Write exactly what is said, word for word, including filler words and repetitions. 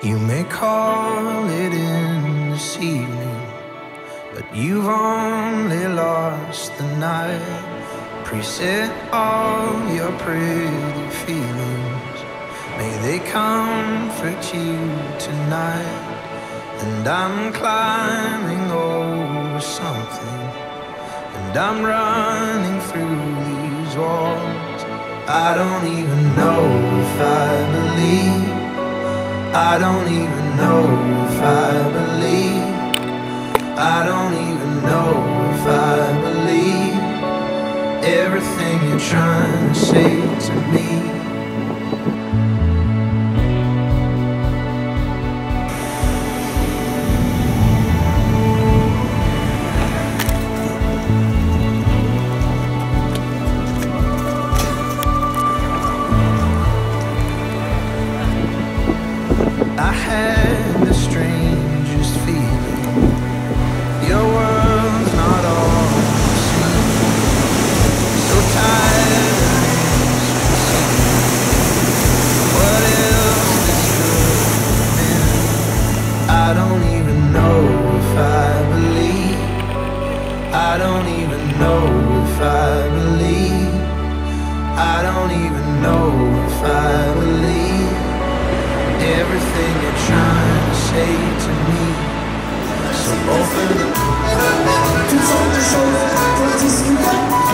You may call it in this evening, but you've only lost the night. Preset all your pretty feelings, may they comfort you tonight. And I'm climbing over something, and I'm running through these walls. I don't even know if I believe, I don't even know if I believe, I don't even know if I believe everything you're trying to say to me. I had the strangest feeling, your world's not all you see. So tired of misconceiving, what else is good? I don't even know if I believe, I don't even know if I believe, I don't even know if I believe everything you're trying to say to me. So open up.